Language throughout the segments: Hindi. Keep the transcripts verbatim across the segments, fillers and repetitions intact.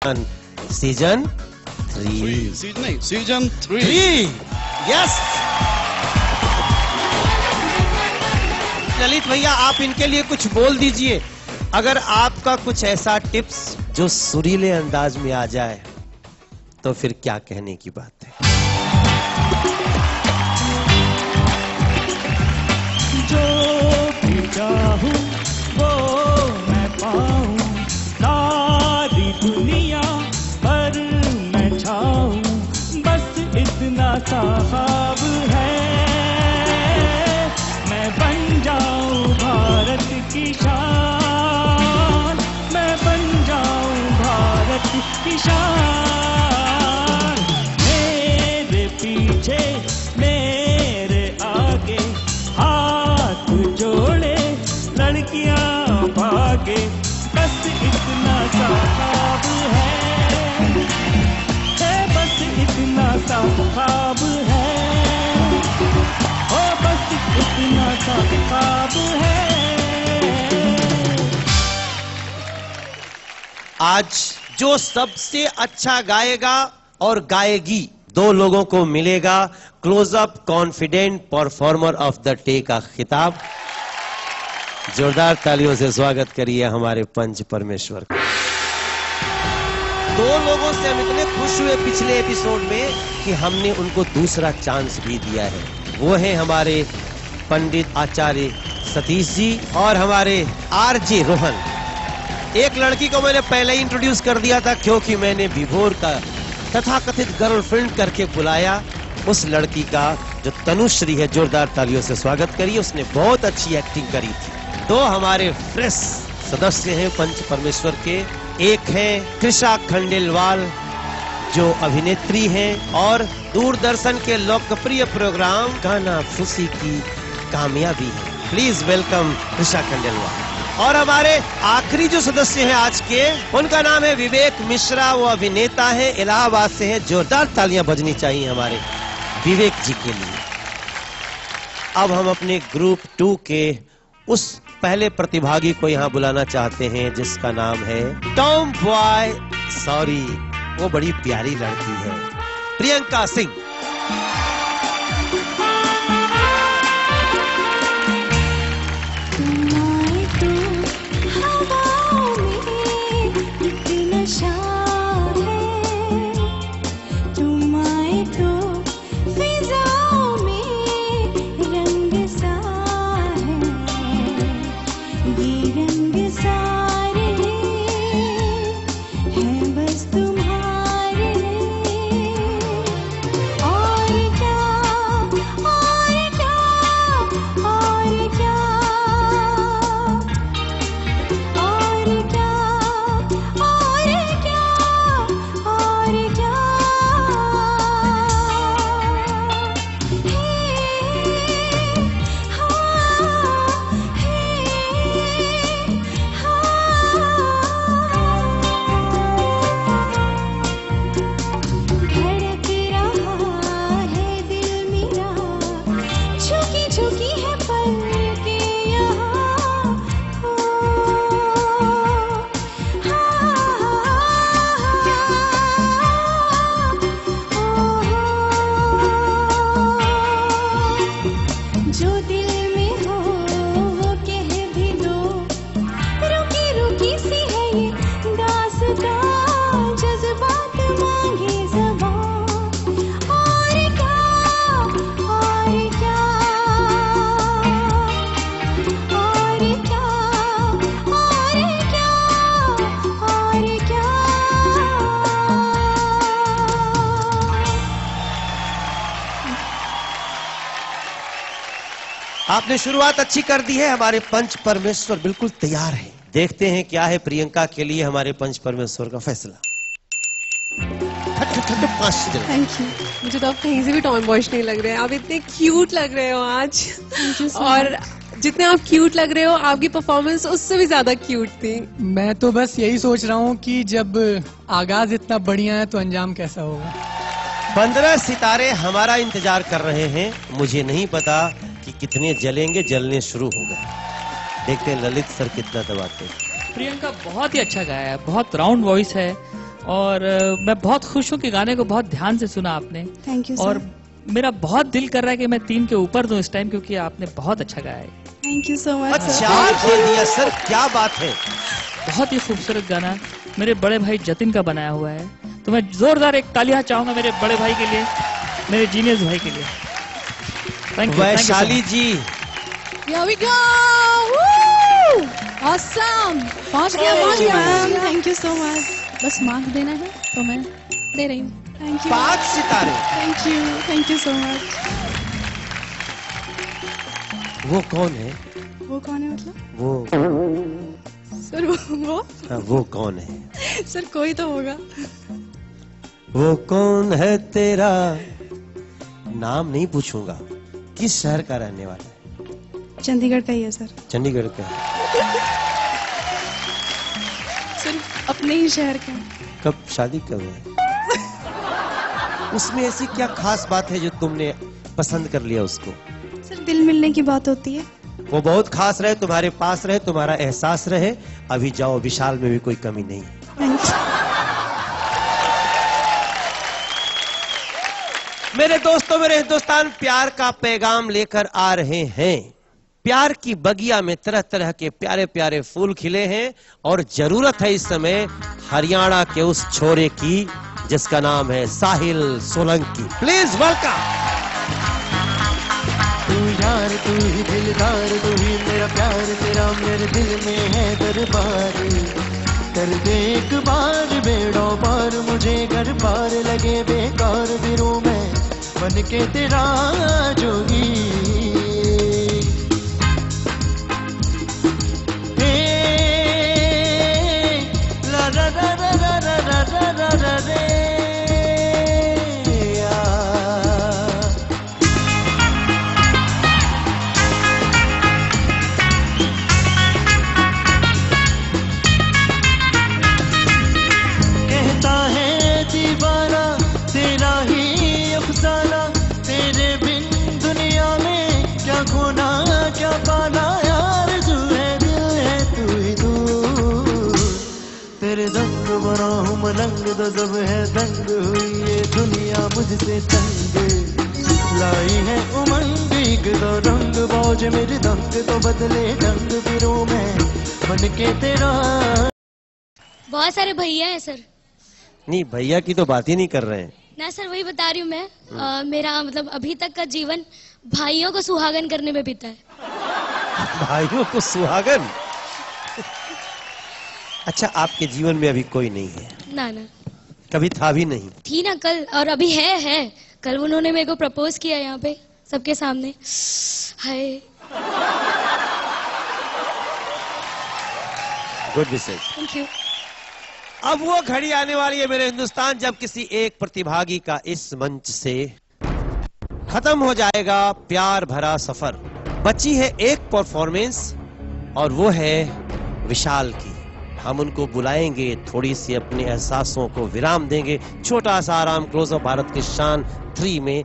Season three. सीजन नहीं, सीजन थ्री। यस। ललित भैया, आप इनके लिए कुछ बोल दीजिए। अगर आपका कुछ ऐसा टिप्स जो सुरीले अंदाज में आ जाए तो फिर क्या कहने की बात है। जो भी चाहूं वो मैं पाऊं, सारी दुनिया पर मैं छाऊं, बस इतना सा ख्वाब है, मैं बन जाऊं भारत की शान, मैं बन जाऊं भारत की शान। मेरे पीछे मेरे आगे हाथ जोड़े लड़कियां भागे, बस इतना सा ख्वाब है, है बस इतना सा ख्वाब है, ओ बस इतना सा ख्वाब है। आज जो सबसे अच्छा गाएगा और गाएगी, दो लोगों को मिलेगा Closeup confident performer of the day का खिताब। जोरदार तालियों से स्वागत करिए हमारे पंच परमेश्वर को। दो लोगों से हम इतने खुश हुए पिछले एपिसोड में कि हमने उनको दूसरा चांस भी दिया है। वो है हमारे पंडित आचार्य सतीश जी और हमारे आरजे रोहन। एक लड़की को मैंने पहले ही इंट्रोड्यूस कर दिया था क्योंकि मैंने विभोर का तथाकथित गर्लफ्रेंड करके बुलाया। उस लड़की का जो तनुश्री है, जोरदार तालियों से स्वागत करिए। उसने बहुत अच्छी एक्टिंग करी थी। दो हमारे फ्रेश सदस्य हैं पंच परमेश्वर के। एक है त्रिशा खंडेलवाल जो अभिनेत्री हैं और दूरदर्शन के लोकप्रिय प्रोग्राम गाना खुशी की कामयाबी है। Please welcome Trisha Khandelwal. और हमारे आखिरी जो सदस्य हैं आज के, उनका नाम है विवेक मिश्रा। वो अभिनेता है, इलाहाबाद से हैं। जोरदार तालियां बजनी चाहिए हमारे विवेक जी के लिए। अब हम अपने ग्रुप टू के उस पहले प्रतिभागी को यहाँ बुलाना चाहते हैं जिसका नाम है टॉम बॉय सॉरी, वो बड़ी प्यारी लड़की है, प्रियंका सिंह। आपने शुरुआत अच्छी कर दी है। हमारे पंच परमेश्वर बिल्कुल तैयार हैं। देखते हैं क्या है प्रियंका के लिए हमारे पंच परमेश्वर का फैसला। Thank you. मुझे तो आप कहीं से भी टॉम बॉयश नहीं लग रहे हैं। आप इतने क्यूट लग रहे हो आज। और जितने आप क्यूट लग रहे हो, आपकी परफॉर्मेंस उससे भी ज्यादा क्यूट थी। मैं तो बस यही सोच रहा हूँ कि जब आगाज इतना बढ़िया है तो अंजाम कैसा होगा। पंद्रह सितारे हमारा इंतजार कर रहे हैं। मुझे नहीं पता कि कितने जलेंगे, जलने शुरू हो गए। देखते हैं ललित सर कितना दबाते हैं। प्रियंका बहुत ही अच्छा गाया है, बहुत राउंड वॉइस है और uh, मैं बहुत खुश हूँ कि गाने को बहुत ध्यान से सुना आपने। थैंक यू और मेरा बहुत दिल कर रहा है कि मैं तीन के ऊपर दूं इस टाइम, क्योंकि आपने बहुत अच्छा गाया है। Thank you so much. चार बोल दिया सर, क्या बात है। बहुत ही खूबसूरत गाना मेरे बड़े भाई जतिन का बनाया हुआ है, तो मैं जोरदार एक तालियां चाहूंगा मेरे बड़े भाई के लिए, मेरे जीनियस भाई के लिए। Thank you Vaishali ji. Here we go! Woo! Awesome! पहुंच गया, पहुंच गया। Thank you so much. बस मार्क्स देना है तो मैं दे रही हूँ। Thank you. पांच सितारे। Thank you, thank you so much. वो कौन है? वो कौन है मतलब? वो सर वो वो हाँ, वो कौन है? सर कोई तो होगा। वो कौन है तेरा नाम नहीं पूछूंगा, किस शहर का रहने वाला है? चंडीगढ़ का ही है सर। चंडीगढ़ का। सर अपने ही शहर का। कब शादी कब है? उसमें ऐसी क्या खास बात है जो तुमने पसंद कर लिया उसको? सर दिल मिलने की बात होती है। वो बहुत खास रहे, तुम्हारे पास रहे, तुम्हारा एहसास रहे। अभी जाओ, विशाल में भी कोई कमी नहीं। Thank you. मेरे दोस्तों, मेरे हिंदुस्तान प्यार का पैगाम लेकर आ रहे हैं। प्यार की बगिया में तरह तरह के प्यारे प्यारे फूल खिले हैं और जरूरत है इस समय हरियाणा के उस छोरे की जिसका नाम है साहिल सोलंकी। Please welcome. तू यार, तू ही दिलदार, तू ही मेरा प्यार, तेरा मेरे दिल में है दरबार। कर दे एक बार बेड़ों पार, मुझे घर पार लगे बेकार फिरूं मैं बन के तेरा जोगी। हे ला ला ला ला ला ला ला ला ला रे मलंग तो जब है दंग हुई ये दुनिया मुझसे तंग। लाई है उमंग एक तो रंग मौज मेरी दंग तो बदले ढंग फिरूं मैं बन के तेरा। बहुत सारे भैया हैं सर। नहीं, भैया की तो बात ही नहीं कर रहे हैं ना सर, वही बता रही हूँ मैं। आ, मेरा मतलब अभी तक का जीवन भाइयों को सुहागन करने में बीता है। भाइयों को सुहागन? अच्छा, आपके जीवन में अभी कोई नहीं है? ना ना, कभी था भी नहीं? थी ना कल, और अभी है है कल उन्होंने मेरे को प्रपोज किया यहाँ पे सबके सामने। Hi, good message. Thank you. अब वो घड़ी आने वाली है मेरे हिंदुस्तान जब किसी एक प्रतिभागी का इस मंच से खत्म हो जाएगा प्यार भरा सफर। बची है एक परफॉर्मेंस और वो है विशाल की। हम उनको बुलाएंगे, थोड़ी सी अपने एहसासों को विराम देंगे, छोटा सा आराम। क्लोज अप भारत के शान थ्री में।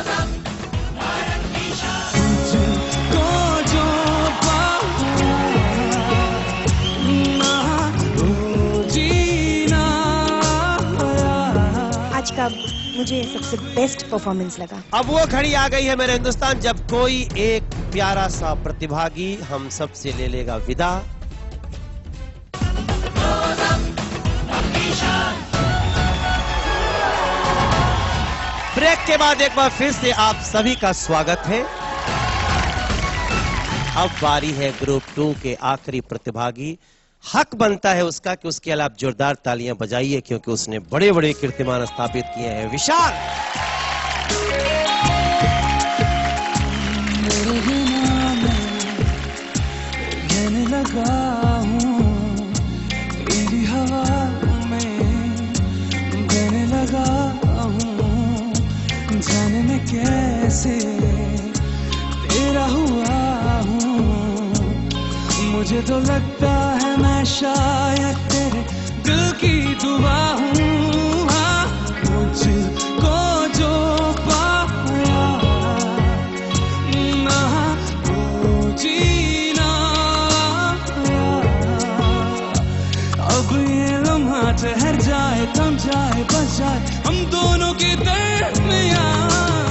आज का मुझे सबसे बेस्ट परफॉर्मेंस लगा। अब वो घड़ी आ गई है मेरे हिंदुस्तान जब कोई एक प्यारा सा प्रतिभागी हम सब से ले लेगा विदा। ब्रेक के बाद एक बार फिर से आप सभी का स्वागत है। अब बारी है ग्रुप टू के आखिरी प्रतिभागी। हक बनता है उसका कि उसके लिए आप जोरदार तालियां बजाइए क्योंकि उसने बड़े बड़े कीर्तिमान स्थापित किए हैं। विशाल। लगा हूँ तेरी हवा में, गने लगा हूँ जाने में कैसे तेरा हुआ हूँ। मुझे तो लगता है मैं शायद तेरे दिल की दुआ हूँ। हाँ, मुझको जो पाया ना वो जीना, अब ये लम्हा ठहर जाए थम जाए बस जाए हम दोनों के दरमियां।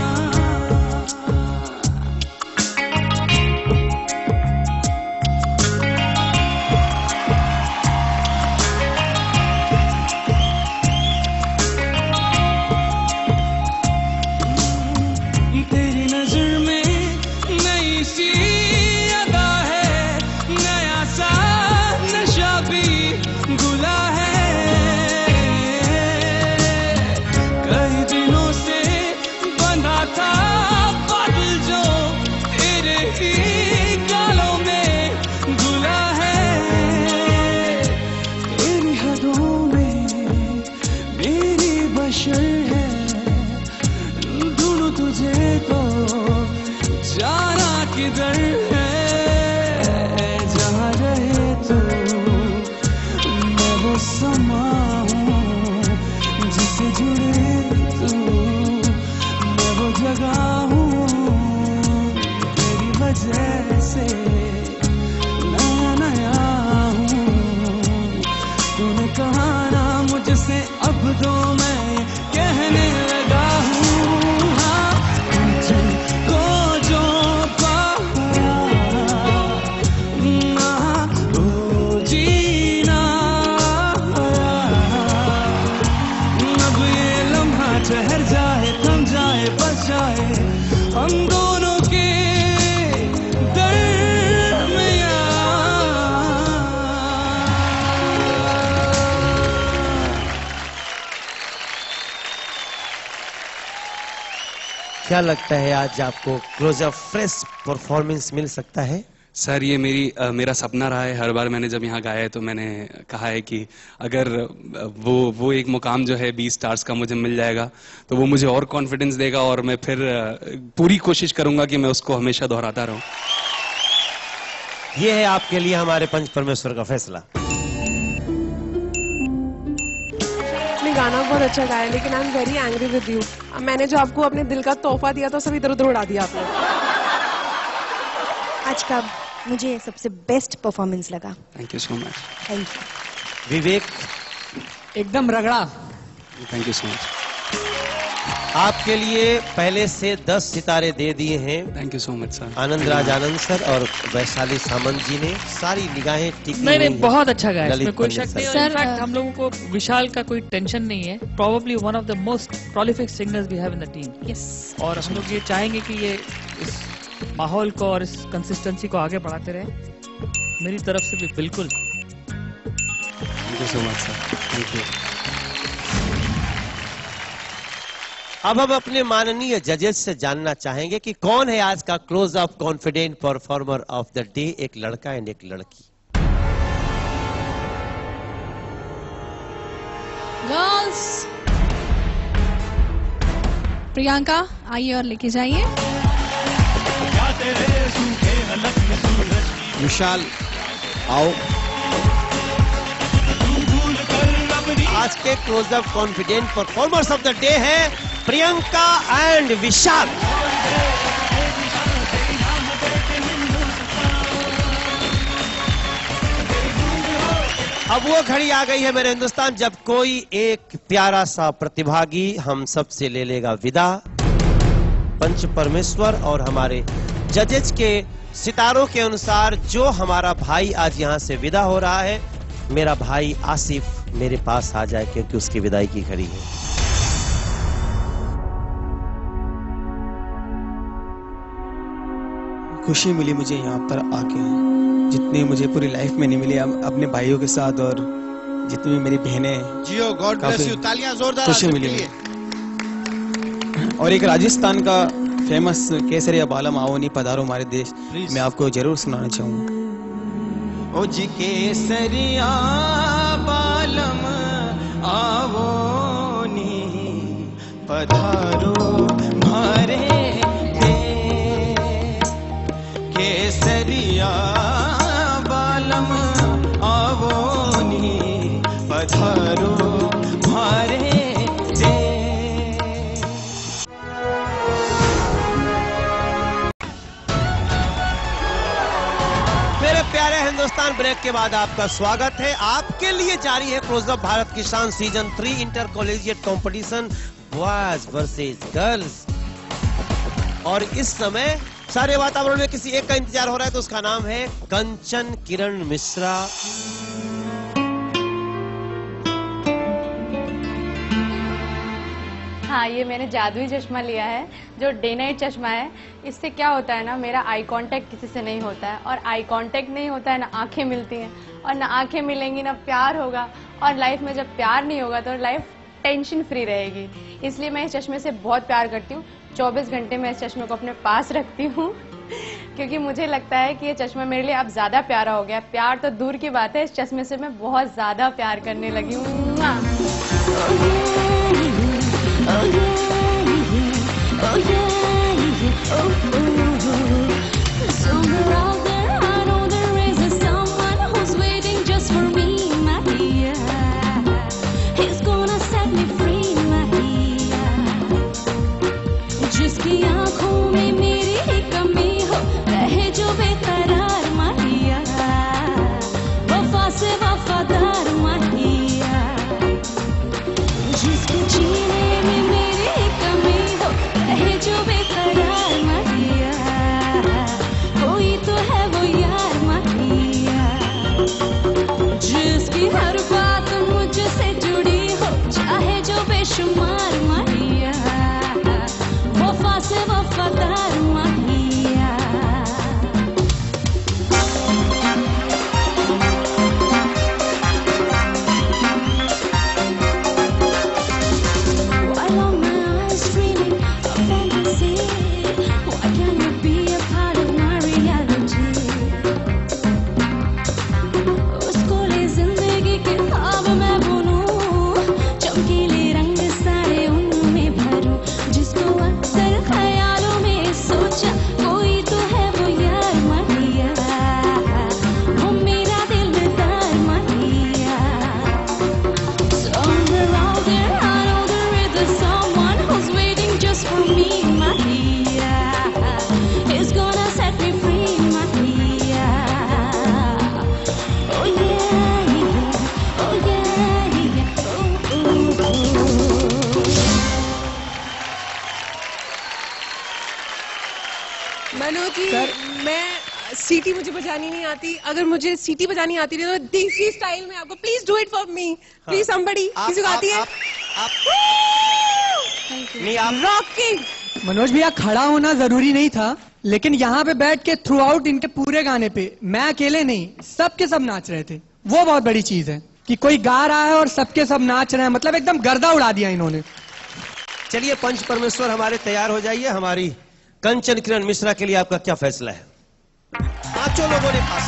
तेरी नजर में नई सी अदा है, नया सा नशा भी घुला है। कई दिनों से बंधा था बादल जो तेरे ही गालों में घुला है। तेरी हदों में मेरी बशर है, ढूंढूं तुझे तो जाना किधर है। जहाँ रहे तू मैं वो समा हूँ, जिससे जुड़े तू मैं वो जगह हूँ। तेरी वजह से नया नया हूँ। तूने कहा ना मुझसे अब तो मैं कहने लगा हूँ। हाँ, तुझको जो पाया ना वो जीना आया। अब ये लम्हा ठहर जाए, थम जाए, बस जाए हम दोनों के दरमियां। क्या लगता है आज आपको क्लोजअप फ्रेश परफॉर्मेंस मिल सकता है? सर ये मेरी अ, मेरा सपना रहा है। हर बार मैंने जब यहाँ गाया है तो मैंने कहा है कि अगर अ, वो वो एक मुकाम जो है बीस स्टार्स का मुझे मिल जाएगा तो वो मुझे और कॉन्फिडेंस देगा और मैं फिर अ, पूरी कोशिश करूंगा कि मैं उसको हमेशा दोहराता रहूं। ये है आपके लिए हमारे पंच परमेश्वर का फैसला। आपने गाना बहुत अच्छा गाया, लेकिन I am very angry with you. मैंने जो आपको अपने दिल का तोहफा दिया था सब इधर उधर उड़ा दिया आपने। आज का मुझे सबसे बेस्ट परफॉर्मेंस लगा। Thank you so much. Thank you. Vivek, एकदम रगड़ा। Thank you so much. आपके लिए पहले से दस सितारे दे दिए हैं thank you so much sir. Anand Raj Anand sir और वैशाली सामंत जी ने। सारी निगाहें टिकी नहीं नहीं हुई हैं बहुत अच्छा गाया, ललित इसमें कोई पंडित शक नहीं। सर। इनफैक्ट हम लोगों को विशाल का कोई टेंशन नहीं है। Probably one of the most prolific singers we have in the team. Yes. और हम लोग ये चाहेंगे कि ये इस माहौल को और इस कंसिस्टेंसी को आगे बढ़ाते रहे। मेरी तरफ से भी बिल्कुल। Thank you so much sir. Thank you. अब हम अपने माननीय जजेस से जानना चाहेंगे कि कौन है आज का Closeup confident performer of the day. एक लड़का एंड एक लड़की। गर्ल्स, प्रियंका आइए और लेके जाइए। विशाल आओ। आज के Closeup confident performers of the day है प्रियंका एंड विशाल। अब वो घड़ी आ गई है मेरे हिंदुस्तान जब कोई एक प्यारा सा प्रतिभागी हम सब से ले लेगा विदा। पंच परमेश्वर और हमारे जजेस के सितारों के अनुसार जो हमारा भाई आज यहाँ से विदा हो रहा है, मेरा भाई आसिफ मेरे पास आ जाए क्योंकि उसकी विदाई की घड़ी है। खुशी मिली मुझे यहाँ पर आके, जितनी मुझे पूरी लाइफ में नहीं मिली। अब अपने भाइयों के साथ और जितनी मेरी बहनें, जियो, गॉड ब्लेस यू। तालियां जोरदार खुशी मिली मुझे। और एक राजस्थान का फेमस केसरिया बालम आओ नहीं पधारो हमारे देश, मैं आपको जरूर सुनाना चाहूंगा। ओ जी केसरिया बालम आवो नी पधारो मारे देश। केसरिया बालम आवो नी पधारो मारे प्यारे हिंदुस्तान ब्रेक के बाद आपका स्वागत है। आपके लिए जारी है क्लोजअप भारत की शान season three inter collegiate competition boys versus girls. और इस समय सारे वातावरण में किसी एक का इंतजार हो रहा है, तो उसका नाम है कंचन किरण मिश्रा। हाँ, ये मैंने जादुई चश्मा लिया है जो डे नाइट चश्मा है। इससे क्या होता है ना, मेरा आई कांटेक्ट किसी से नहीं होता है, और आई कांटेक्ट नहीं होता है ना आंखें मिलती हैं, और ना आंखें मिलेंगी ना प्यार होगा। और लाइफ में जब प्यार नहीं होगा तो लाइफ टेंशन फ्री रहेगी। इसलिए मैं इस चश्मे से बहुत प्यार करती हूँ। चौबीस घंटे मैं इस चश्मे को अपने पास रखती हूँ क्योंकि मुझे लगता है कि ये चश्मा मेरे लिए अब ज़्यादा प्यारा हो गया। प्यार तो दूर की बात है, इस चश्मे से मैं बहुत ज़्यादा प्यार करने लगी हूँ। Oh yeah, oh yeah, oh oh. Somewhere out there, I know there is someone who's waiting just for me, my dear. He's gonna set me free, my dear. जिसकी आँखों में मेरी ही कमी हो, रहे जो बेकरार, my dear. वफा से वफादार, my dear. जिसके जीने जो बेकरार माहिया, कोई तो है वो यार माहिया, जिसकी हर बात मुझसे जुड़ी हो, चाहे जो बेशुमार माहिया, वफा से वफादार माहिया। सीटी मुझे बजानी नहीं आती। अगर मुझे सीटी बजानी आती थी तो देसी स्टाइल में आपको please do it for me, please somebody. किसी को आती है? आप, आप, नहीं आप रॉकिंग। मनोज भैया, खड़ा होना जरूरी नहीं था, लेकिन यहाँ पे बैठ के थ्रू आउट इनके पूरे गाने पे मैं अकेले नहीं, सबके सब नाच रहे थे। वो बहुत बड़ी चीज है कि कोई गा रहा है और सबके सब नाच रहे हैं, मतलब एकदम गर्दा उड़ा दिया इन्होंने। चलिए पंच परमेश्वर हमारे तैयार हो जाइए। हमारी कंचन किरण मिश्रा के लिए आपका क्या फैसला है? पांचों लोगों ने पास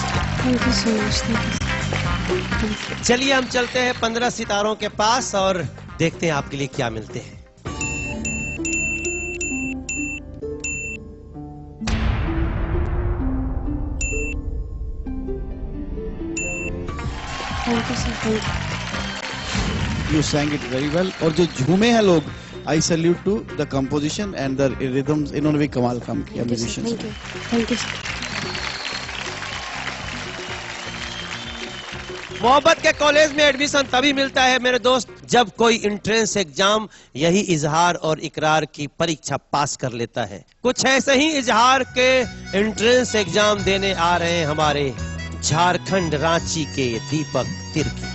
किया। चलिए हम चलते हैं पंद्रह सितारों के पास और देखते हैं आपके लिए क्या मिलते हैं। You sang it very well. और जो झूमे हैं लोग, I salute to the composition and the rhythms. इन्होंने भी कमाल काम किया musicians। Thank you, thank you. मोहब्बत के कॉलेज में एडमिशन तभी मिलता है मेरे दोस्त जब कोई एंट्रेंस एग्जाम यही इजहार और इकरार की परीक्षा पास कर लेता है। कुछ ऐसे ही इजहार के एंट्रेंस एग्जाम देने आ रहे हैं हमारे झारखंड रांची के दीपक तिर्की।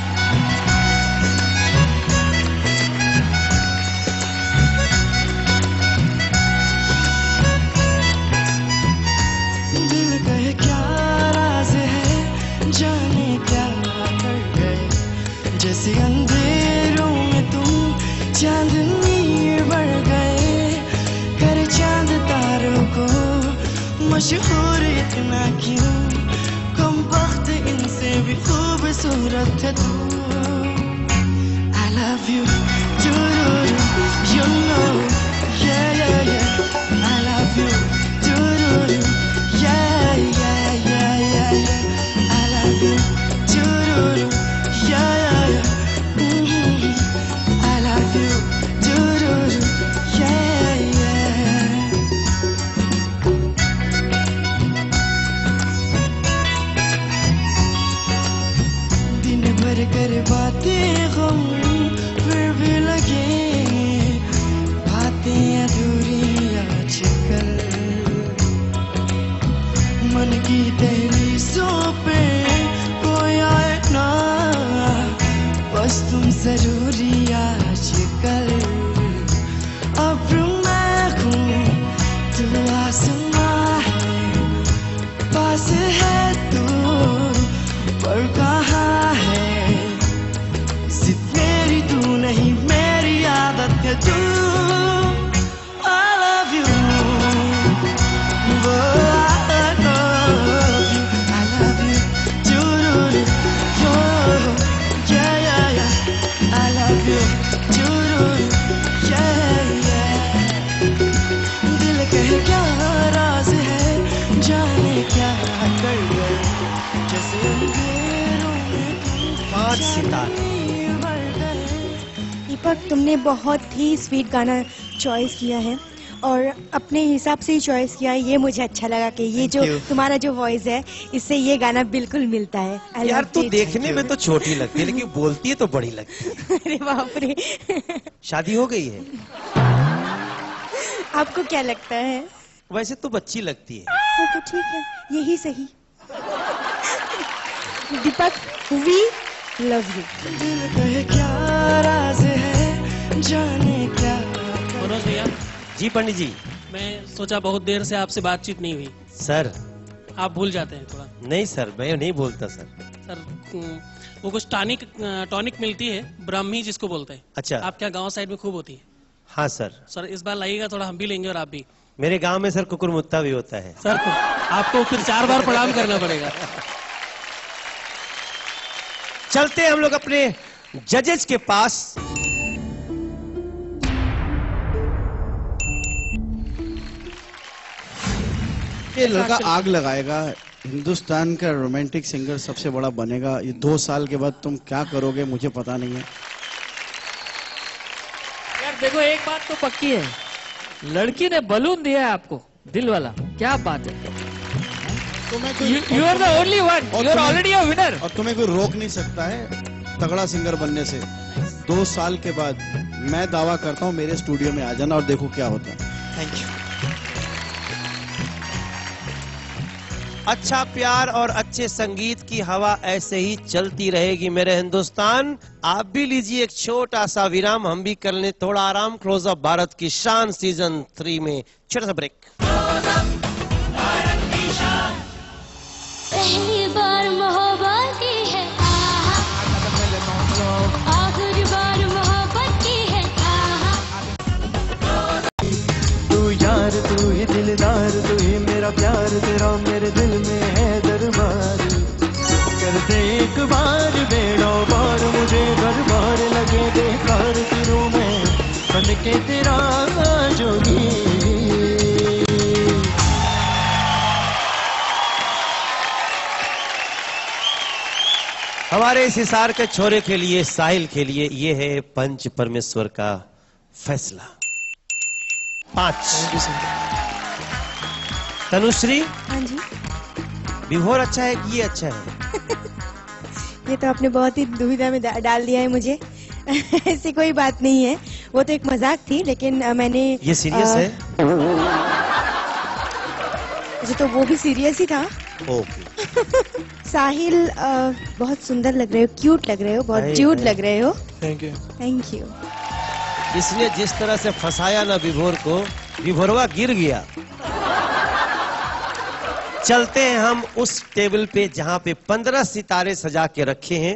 दिल कहे क्या राज है, जाने क्या कर गए, जैसे अंधेरों में तुम चांदनी बढ़ गए। कर चांद तारों को मशहूर इतना क्यों, कम वक्त इनसे भी खूबसूरत है तू। I love you, do you know, yeah yeah yeah, I love you, do you, yeah yeah yeah yeah yeah, I love you, do you, yeah yeah yeah, mm-hmm. I love you, do you, yeah yeah. ये बातें अधूरी आजकल, मन की दहलीज़ों पे कोई आए ना, बस तुम जरूरी आजकल। अब मैं हूँ तू आसमां है, पास है तू पर कहाँ है, सिर्फ मेरी तू नहीं मेरी आदत है तू। I love you, oh, I love you, I love you, chururu, yo, yeah, yeah, yeah, I love you, chururu, yeah, yeah। दिल कहे क्या राज है, जाने क्या कर गए, जैसे अंधेरों में तुम पांच सितारे। दीपक, तुमने बहुत ही स्वीट गाना चॉइस किया है और अपने हिसाब से ही चॉइस किया है। ये मुझे अच्छा लगा कि ये Thank जो you. तुम्हारा जो वॉइस है इससे ये गाना बिल्कुल मिलता है। I यार loved तू it. देखने में तो छोटी लगती है लेकिन बोलती है तो बड़ी लगती है। अरे बाप रे। शादी हो गई है? आपको क्या लगता है? वैसे तो बच्ची लगती है। हाँ, तो ठीक है, यही सही। Deepak, we love you. दिल कहे क्या राज है, जाने क्या। मनोज भैया, जी पंडित जी। मैं सोचा बहुत देर से आपसे बातचीत नहीं हुई। सर आप भूल जाते हैं थोड़ा। नहीं सर, मैं नहीं बोलता सर। सर वो कुछ टॉनिक टॉनिक मिलती है, ब्राह्मी जिसको बोलते हैं। अच्छा। आप क्या गांव साइड में खूब होती है? हाँ सर। सर इस बार लाइएगा, थोड़ा हम भी लेंगे और आप भी। मेरे गांव में सर कुकुर मुत्ता भी होता है। सर आपको फिर चार बार प्रणाम करना पड़ेगा। चलते हैं हम लोग अपने जजेस के पास। ये लड़का आग लगाएगा, हिंदुस्तान का रोमांटिक सिंगर सबसे बड़ा बनेगा। ये दो साल के बाद तुम क्या करोगे मुझे पता नहीं है। यार देखो, एक बात तो पक्की है, लड़की ने बलून दिया है आपको, दिल वाला। क्या बात है, you are the only one, you are already a winner. और तुम्हें कोई रोक नहीं सकता है तगड़ा सिंगर बनने से। दो साल के बाद मैं दावा करता हूँ मेरे स्टूडियो में आ जाना और देखो क्या होता है। Thank you. अच्छा प्यार और अच्छे संगीत की हवा ऐसे ही चलती रहेगी मेरे हिंदुस्तान। आप भी लीजिए एक छोटा सा विराम, हम भी कर लें थोड़ा आराम। क्लोज अप भारत की शान सीजन थ्री में छोटा सा ब्रेक। पहली बार मोहब्बत की है, आहा, आखिरी बार मोहब्बत की है, आहा। तू यार तू ही दिलदार, तू ही मेरा प्यार, तेरा मेरे दिल में है दरबार। कर दे एक बार बेड़ो बार, मुझे घर बार लगे बेकार फिरूं मैं बन के तेरा जोगी। हमारे इस हिसार के छोरे के लिए, साहिल के लिए, ये है पंच परमेश्वर का फैसला। पांच। तनुश्री, हाँ जी। विभोर अच्छा है कि ये अच्छा है? ये तो आपने बहुत ही दुविधा में डा- डाल दिया है मुझे। ऐसी कोई बात नहीं है, वो तो एक मजाक थी, लेकिन अ, मैंने ये सीरियस है? अच्छा, तो वो भी सीरियस ही था। ओके। साहिल, अ, बहुत सुंदर लग रहे हो, क्यूट लग रहे हो, बहुत है, क्यूट है। लग रहे हो। Thank you. Thank you. इसने जिस तरह से फंसाया ना विभोर को, विभोरवा गिर गया। चलते हैं हम उस टेबल पे जहां पे पंद्रह सितारे सजा के रखे हैं।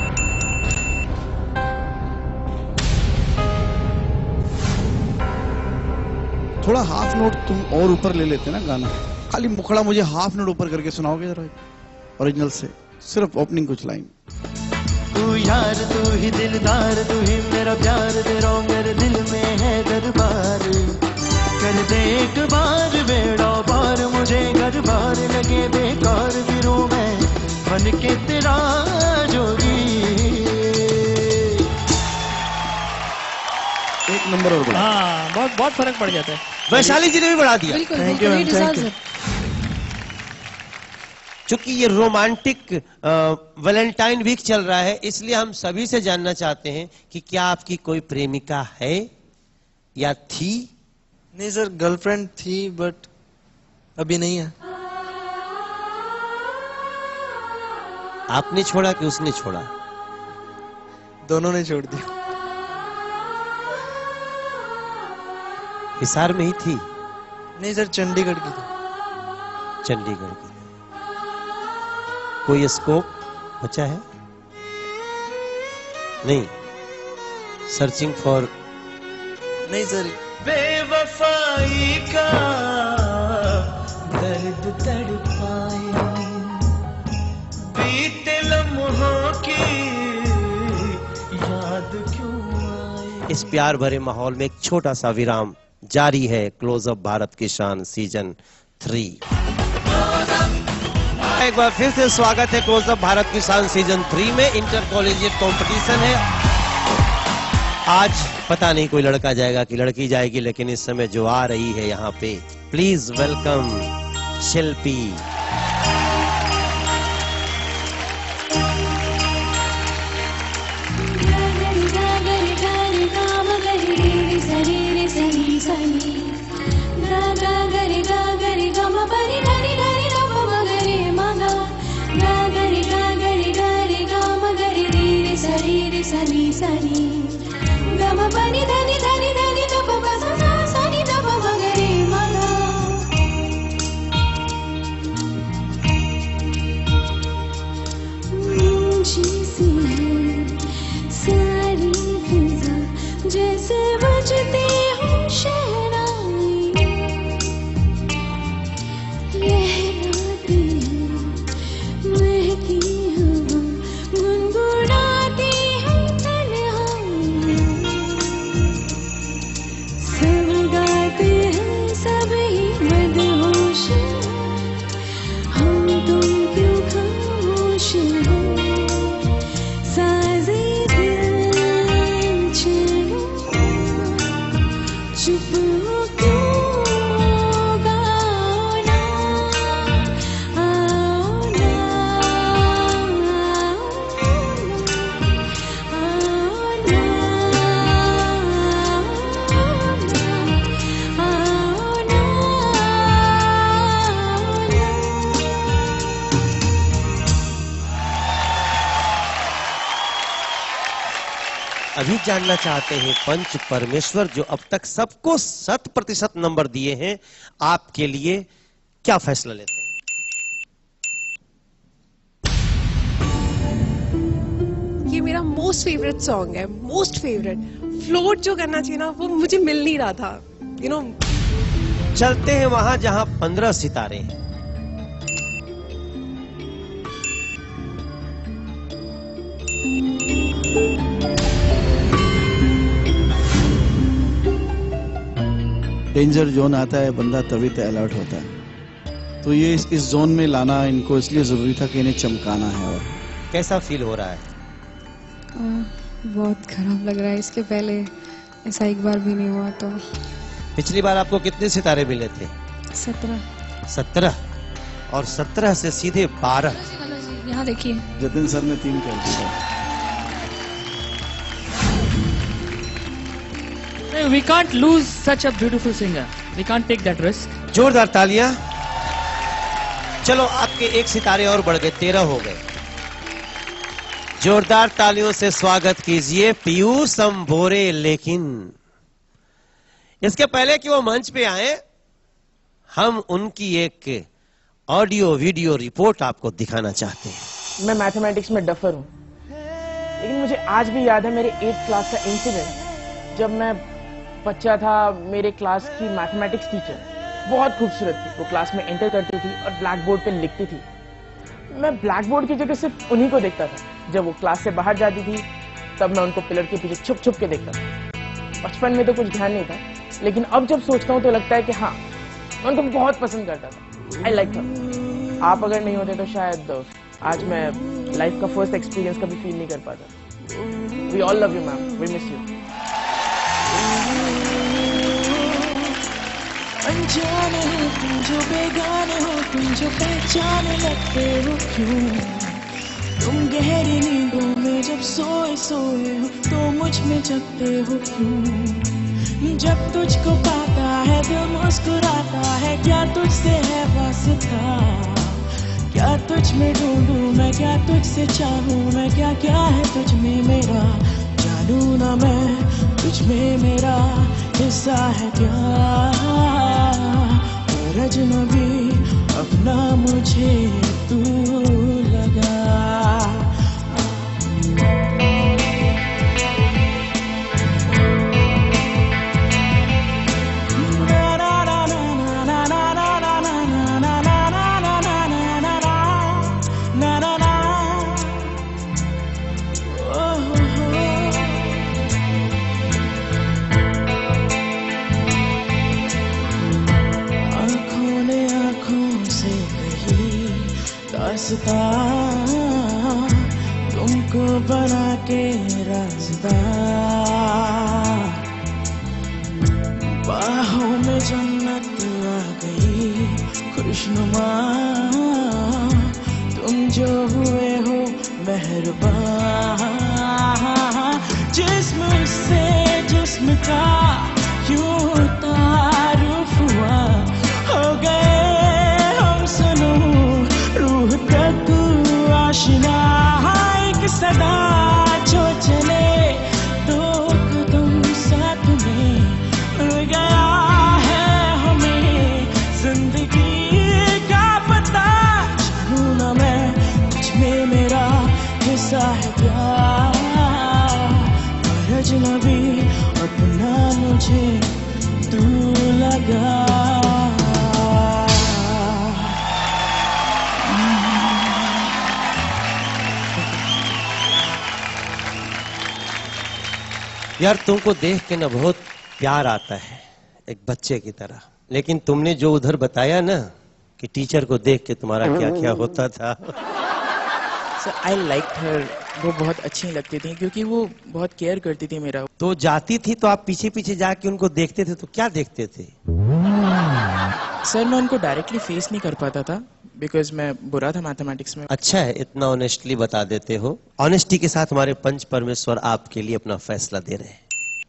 थोड़ा हाफ नोट तुम और ऊपर ले लेते ना गाना। खाली मुखड़ा मुझे हाफ नोट ऊपर करके सुनाओगे जरा ओरिजिनल से, सिर्फ ओपनिंग कुछ लाइन। तू यार तू ही दिलदार, तू ही मेरा प्यार, तेरा मेरे दिल में है दरबार। कर दे एक बार बेड़ा पार, मुझे घर बार लगे बेकार फिरूं मैं बन के तेरा जोगी। एक नंबर और बढ़ा। हाँ, बहुत बहुत फर्क पड़ जाता है। वैशाली जी ने भी बढ़ा दिया। बिल्कुल Thank you, बिल्कुल, ma'am, he thank deserves you. it. चूंकि ये रोमांटिक वैलेंटाइन वीक चल रहा है, इसलिए हम सभी से जानना चाहते हैं कि क्या आपकी कोई प्रेमिका है या थी? नहीं सर, गर्लफ्रेंड थी बट अभी नहीं है। आपने छोड़ा कि उसने छोड़ा? दोनों ने छोड़ दिया। हिसार में ही थी? नहीं सर, चंडीगढ़ की थी। चंडीगढ़ की। कोई स्कोप बचा है? नहीं, सर्चिंग फॉर। नहीं सर। बेवफाई का दर्द तड़पाए, बीते लम्हों की याद क्यों आए। इस प्यार भरे माहौल में एक छोटा सा विराम जारी है। क्लोजअप भारत की शान सीजन थ्री। एक बार फिर से स्वागत है क्लोजअप भारत की शान सीजन थ्री में। इंटर कॉलेजिएट कंपटीशन है। आज पता नहीं कोई लड़का जाएगा कि लड़की जाएगी, लेकिन इस समय जो आ रही है यहाँ पे, प्लीज वेलकम शिल्पी। सनी सनी गम पनी धनी धनी धनी ग प प स स सनी द प म ग रे म ग। जैसी है सारी फिजा, जैसे बजती हूँ शहनाई, लहराती है महकी हवा, गुनगुनाती अभी जानना चाहते हैं पंच परमेश्वर जो अब तक सबको शत प्रतिशत नंबर दिए हैं, आपके लिए क्या फैसला लेते हैं? ये मेरा मोस्ट फेवरेट सॉन्ग है, मोस्ट फेवरेट। फ्लोट जो करना चाहिए ना, वो मुझे मिल नहीं रहा था, यू नो। चलते हैं वहां जहां पंद्रह सितारे हैं। डेंजर जोन आता है, बंदा तभी तो अलर्ट होता है। तो ये इस, इस जोन में लाना इनको इसलिए जरूरी था कि इन्हें चमकाना है। और कैसा फील हो रहा है? आ, बहुत खराब लग रहा है। इसके पहले ऐसा एक बार भी नहीं हुआ। तो पिछली बार आपको कितने सितारे मिले थे? सत्रह। सत्रह और सत्रह से सीधे बारह। यहाँ देखिए, जतिन सर ने तीन कर दिया। We can't lose such a beautiful singer. We can't take that risk. जोरदार तालियां। चलो, आपके एक सितारे और बढ़ गए, तेरह हो गए। जोरदार तालियों से स्वागत कीजिए पीयूष अंबोरे। लेकिन इसके पहले कि वो मंच पे आए, हम उनकी एक ऑडियो वीडियो रिपोर्ट आपको दिखाना चाहते हैं। मैं मैथमेटिक्स में डफर हूँ, लेकिन मुझे आज भी याद है मेरे एट्थ क्लास का इंसिडेंट। जब मैं बच्चा था, मेरे क्लास की मैथमेटिक्स टीचर बहुत खूबसूरत थी। वो क्लास में एंटर करती थी और ब्लैक बोर्ड पे लिखती थी। मैं ब्लैक बोर्ड की जगह सिर्फ उन्हीं को देखता था। जब वो क्लास से बाहर जाती थी, तब मैं उनको पिलर के पीछे छुप छुप के देखता था। बचपन में तो कुछ ध्यान नहीं था, लेकिन अब जब सोचता हूँ तो लगता है कि हाँ, मैं उनको बहुत पसंद करता था। I like her. आप अगर नहीं होते तो शायद आज मैं लाइफ का फर्स्ट एक्सपीरियंस कभी फील नहीं कर पाता। We all love you ma'am, we miss you. अनजाने तुम जो बेगाने हो, तुम जो पहचाने लगते हो क्यों? तुम गहरी नींदों में जब सोए सोए हो तो मुझ में जगते हो क्यों? जब तुझको पाता है दिल मुस्कुराता है, क्या तुझसे है वास्ता? क्या तुझ में ढूंढूं मैं, क्या तुझसे चाहूं मैं, क्या क्या है तुझ में मेरा? जानू ना मैं तुझ में मेरा हिस्सा है क्या? और अजनबी अपना मुझे तू लगा। रास्ता तुमको बना के रास्ता, बाहों में जन्नत आ गई खुशनुमा, तुम जो हुए हो मेहरबान। जिस्म से जिस्म का क्यों तारुफ हुआ, हो गए हम सुनो रूह तक आशिना। एक सदा जो चले दो कदम साथ में, मिल गया है हमें जिंदगी का पता। जानू ना मैं तुझ में मेरा हिस्सा है क्या? और अजनबी अपना मुझे तू लगा। यार तुमको देख के ना बहुत प्यार आता है, एक बच्चे की तरह। लेकिन तुमने जो उधर बताया ना कि टीचर को देख के तुम्हारा क्या क्या होता था। सर आई लाइक हर, वो बहुत अच्छी लगती थी क्योंकि वो बहुत केयर करती थी मेरा। तो जाती थी तो आप पीछे पीछे जाके उनको देखते थे, तो क्या देखते थे? सर मैं उनको डायरेक्टली फेस नहीं कर पाता था बिकॉज मैं बुरा था मैथमेटिक्स में। अच्छा है, इतना ऑनेस्टली बता देते हो। ऑनेस्टी के साथ हमारे पंच परमेश्वर आपके लिए अपना फैसला दे रहे हैं।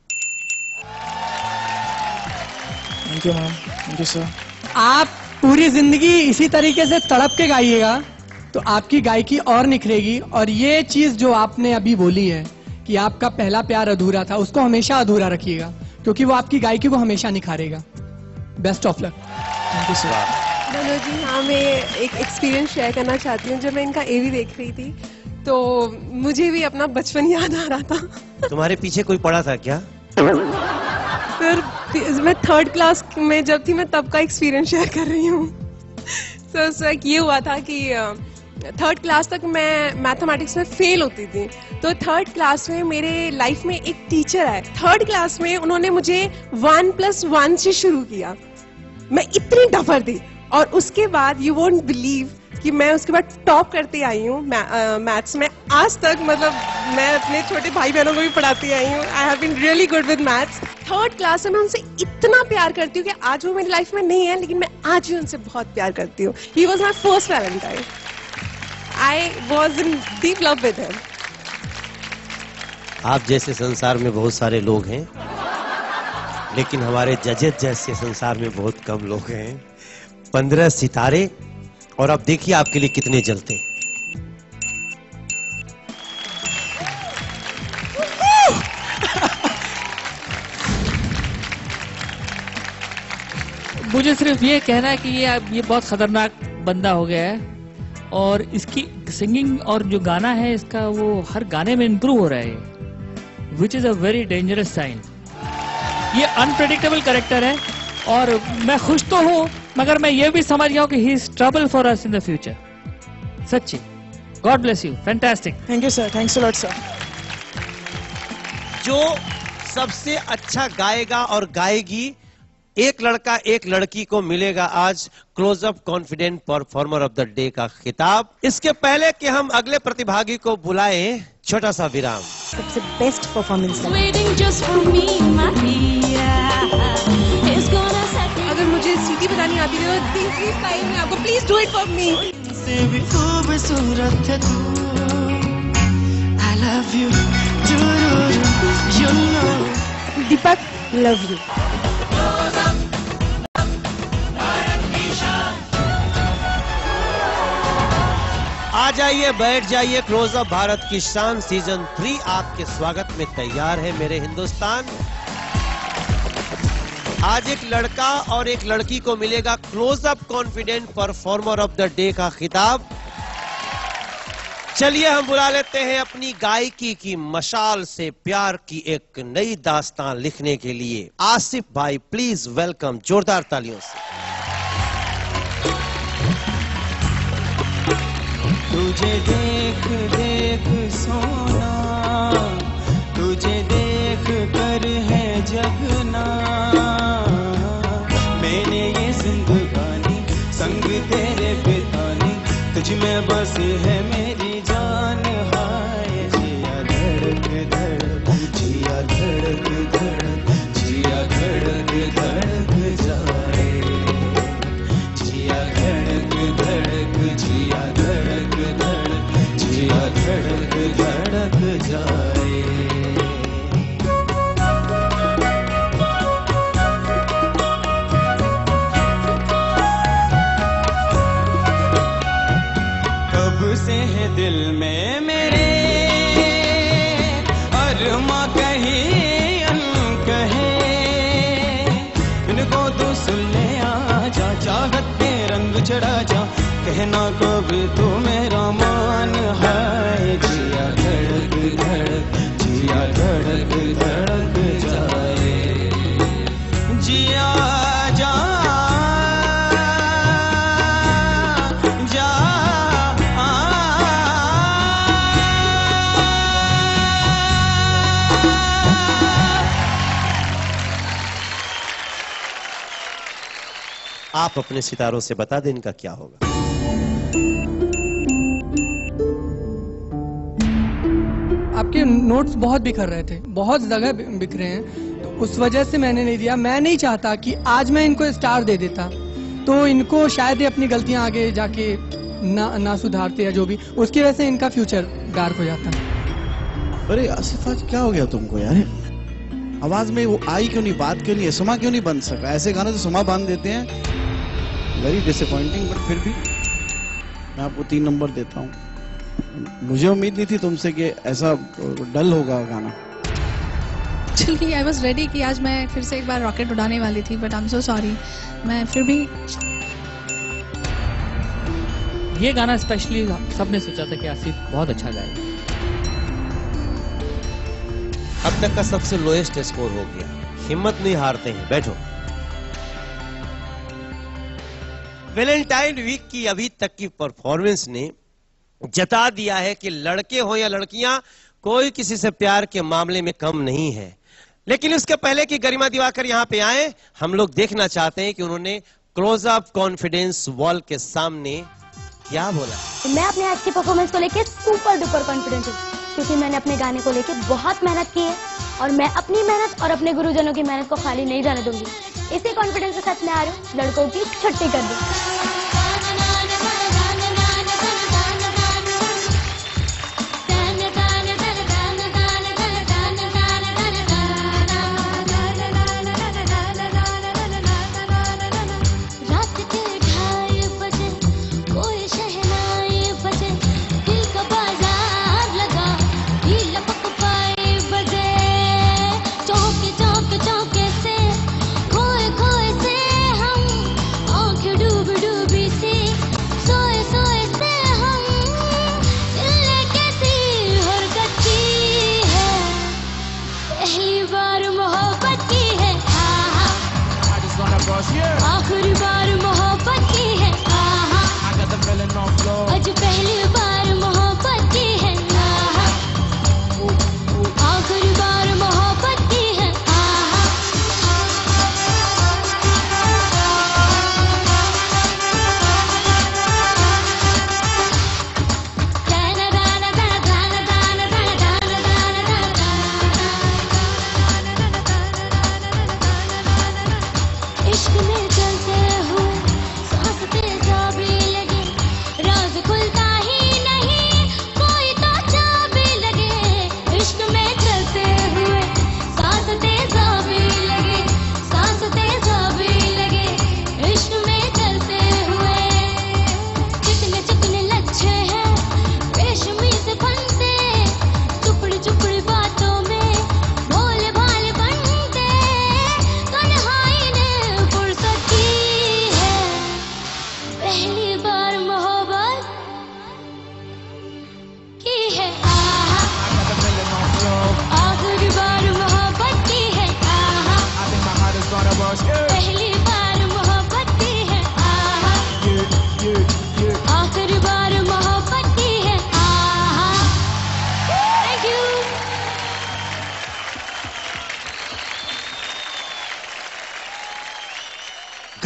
Thank you ma'am, thank you sir. आप पूरी जिंदगी इसी तरीके से तड़प के गाइएगा तो आपकी गायकी और निखरेगी। और ये चीज जो आपने अभी बोली है कि आपका पहला प्यार अधूरा था, उसको हमेशा अधूरा रखिएगा क्योंकि वो आपकी गायकी को हमेशा निखारेगा। Best of luck. Thank you sir. Manoj ji, हाँ मैं एक एक्सपीरियंस शेयर करना चाहती हूँ। जब मैं इनका एवी देख रही थी तो मुझे भी अपना बचपन याद आ रहा था। तुम्हारे पीछे कोई पड़ा था क्या? सर मैं थर्ड क्लास में जब थी, मैं तब का एक्सपीरियंस शेयर कर रही हूँ। सर सर ये हुआ था कि थर्ड क्लास तक मैं मैथमेटिक्स में फेल होती थी। तो थर्ड क्लास में मेरे लाइफ में एक टीचर आए। थर्ड क्लास में उन्होंने मुझे वन प्लस वन से शुरू किया। मैं इतनी डफर थी और उसके बाद यू वोंट बिलीव कि मैं उसके बाद टॉप करते आई हूँ मैथ्स में। आज तक मतलब मैं अपने छोटे भाई बहनों को भी पढ़ाती आई हूँ। I have been really good with maths. Third class में मैं उनसे इतना प्यार करती हूँ कि आज वो मेरी लाइफ में नहीं है, लेकिन मैं आज भी उनसे बहुत प्यार करती हूँ। He was my first Valentine. I was in deep love with him. आप जैसे संसार में बहुत सारे लोग हैं, लेकिन हमारे जजेस जैसे संसार में बहुत कम लोग हैं। पंद्रह सितारे, और अब देखिए आपके लिए कितने जलते हैं। मुझे सिर्फ ये कहना है कि ये ये बहुत खतरनाक बंदा हो गया है और इसकी सिंगिंग और जो गाना है इसका वो हर गाने में इम्प्रूव हो रहा है, which is a very dangerous sign. ये अनप्रेडिक्टेबल कैरेक्टर है और मैं खुश तो हूँ, मगर मैं ये भी समझ गया हूँ कि he is trouble for us in the future. सच्ची, God bless you, fantastic. Thank you sir, thanks a lot sir. जो सबसे अच्छा गाएगा और गाएगी, एक लड़का एक लड़की को मिलेगा आज Closeup confident performer of the day का खिताब। इसके पहले कि हम अगले प्रतिभागी को बुलाएं, छोटा सा विराम। सबसे बेस्ट परफॉर्मेंस। अगर मुझे सीटी बतानी आती थी तो प्लीज साइन में आपको, please do it for me. से भी खूबसूरत है तू, I love you, you know। Deepak, love you. आ जाइए, बैठ जाइए। क्लोज अप भारत की शान सीजन थ्री आपके स्वागत में तैयार है मेरे हिंदुस्तान। आज एक लड़का और एक लड़की को मिलेगा Closeup confident performer of the day का खिताब। चलिए हम बुला लेते हैं अपनी गायकी की मशाल से प्यार की एक नई दास्तान लिखने के लिए आसिफ भाई। प्लीज वेलकम, जोरदार तालियों से। तुझे देख देख सोना, तुझे देख कर है जगना, मैंने ये जिंदगानी संग तेरे बितानी, तुझ में बस है मेरी जान। हाय जिया धड़क धड़क, जिया धड़क धड़क, जिया धड़क धड़क जाए, जिया धड़क धड़क, जिया धड़क धड़क, जिया धड़क धड़क जाए। कब से है दिल में मेरे अरमा कहीं अनकहे, इनको तो सुन ले आजा, चाहत के रंग चढ़ा जा, कहना कब तू मेरा मान। हाय जिया धड़क धड़क, जिया धड़क धड़क जाए, जिया जा जा आ, आप अपने सितारों से बता दें इनका क्या होगा। आपके नोट्स बहुत बिखर रहे थे, बहुत जगह बिखरे हैं, तो उस वजह से मैंने नहीं दिया। मैं नहीं चाहता कि आज मैं इनको स्टार दे देता तो इनको शायद ये अपनी गलतियां आगे जाके ना ना सुधारते या जो भी, उसकी वजह से इनका फ्यूचर डार्क हो जाता। अरे आसिफ आज क्या हो गया तुमको यार? आवाज में वो आई क्यों नहीं, बात क्यों नहीं, समा क्यों नहीं बन सका? ऐसे गाने तो समा बांध देते हैं। वेरी डिसअपॉइंटिंग, बट फिर भी मैं आपको तीन नंबर देता हूँ। मुझे उम्मीद नहीं थी तुमसे कि ऐसा डल होगा गाना। एक्चुअली आई वाज रेडी कि आज मैं फिर से एक बार रॉकेट उड़ाने वाली थी, but I am so sorry. मैं फिर भी ये गाना स्पेशली सबने सोचा था कि आसिफ बहुत अच्छा गाएगा। अब तक का सबसे लोएस्ट स्कोर हो गया, हिम्मत नहीं हारते हैं, बैठो। वैलेंटाइन वीक की अभी तक की परफॉर्मेंस ने जता दिया है कि लड़के हो या लड़कियां, कोई किसी से प्यार के मामले में कम नहीं है। लेकिन उसके पहले कि गरिमा दिवाकर यहां पे आए, हम लोग देखना चाहते हैं कि उन्होंने क्लोज अप कॉन्फिडेंस वॉल के सामने क्या बोला। मैं अपने आज की परफॉर्मेंस को लेके सुपर डुपर कॉन्फिडेंट हूँ, क्योंकि मैंने अपने गाने को लेके बहुत मेहनत की है और मैं अपनी मेहनत और अपने गुरुजनों की मेहनत को खाली नहीं जाने दूंगी। इसी कॉन्फिडेंस के साथ मैं आ रही हूँ लड़कों की छुट्टी कर दूँ। चौके से खोए खोए से हम आंखें डूब डूबी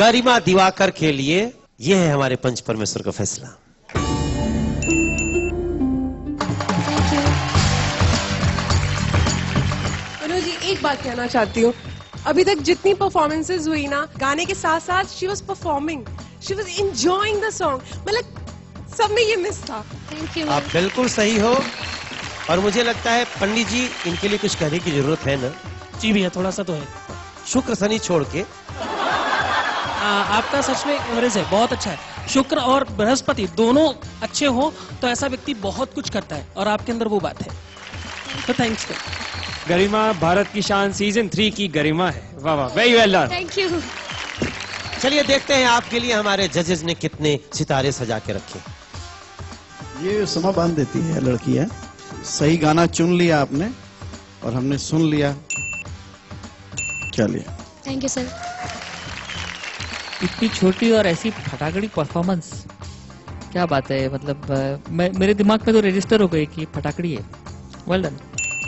गरिमा दिवाकर के लिए यह है हमारे पंच परमेश्वर का फैसला। मनोज जी, एक बात कहना चाहती हूँ, अभी तक जितनी परफॉर्मेंसेज हुई ना, गाने के साथ साथ she was performing, she was enjoying the song, मतलब सब में ये मिस था। Thank you. आप बिल्कुल सही हो और मुझे लगता है पंडित जी इनके लिए कुछ कहने की जरूरत है ना? जी भैया, थोड़ा सा तो है। शुक्र शनि छोड़ के आ, आपका सच में एवरेज है, बहुत अच्छा है। शुक्र और बृहस्पति दोनों अच्छे हो तो ऐसा व्यक्ति बहुत कुछ करता है और आपके अंदर वो बात है, तो थैंक्स। गरिमा भारत की शान सीजन थ्री की गरिमा है। वाह वाह, very well done. Thank you. चलिए देखते हैं आपके लिए हमारे जजेस ने कितने सितारे सजा के रखे। ये समा बांध देती है लड़की है। सही गाना चुन लिया आपने और हमने सुन लिया। चलिए थैंक यू सर। इतनी छोटी और ऐसी फटाकड़ी परफॉर्मेंस, क्या बात है। मतलब आ, मैं मेरे दिमाग में तो रजिस्टर हो गई कि फटाकड़ी है। Well done.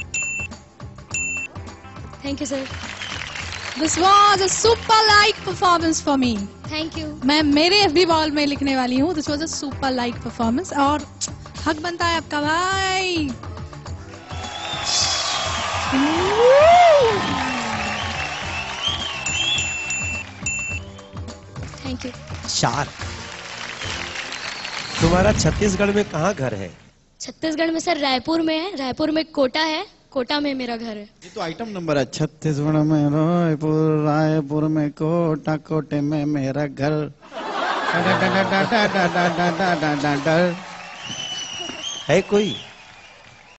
Thank you sir. This was a super like performance for me. Thank you. मैं मेरे एफबी वॉल में लिखने वाली हूँ, this was a super like performance और हक बनता है आपका भाई। Thank you. चार। तुम्हारा छत्तीसगढ़ में कहाँ घर है? छत्तीसगढ़ में सर रायपुर में है, रायपुर में कोटा है, कोटा में मेरा घर है। ये तो आइटम नंबर है। छत्तीसगढ़ में रायपुर, रायपुर में कोटा, कोटे में मेरा घर। है कोई?